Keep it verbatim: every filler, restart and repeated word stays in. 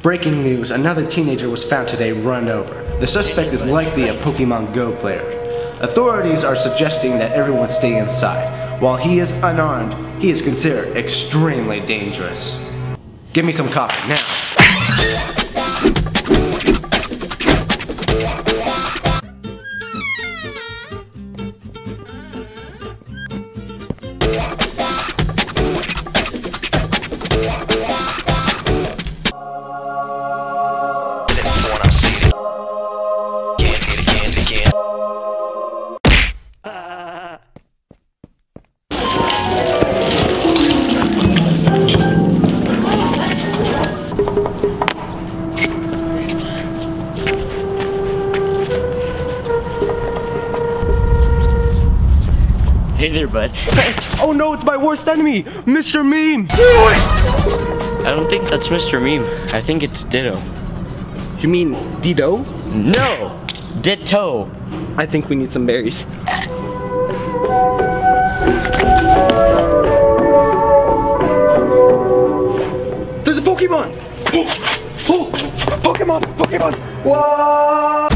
Breaking news, another teenager was found today run over. The suspect is likely a Pokemon Go player. Authorities are suggesting that everyone stay inside. While he is unarmed, he is considered extremely dangerous. Give me some coffee, now. Hey there, bud. Oh no, it's my worst enemy, Mister Meme! I don't think that's Mister Meme. I think it's Ditto. You mean Dido? No! Ditto! I think we need some berries. There's a Pokemon! Oh, oh, Pokemon! Pokemon! Whoa!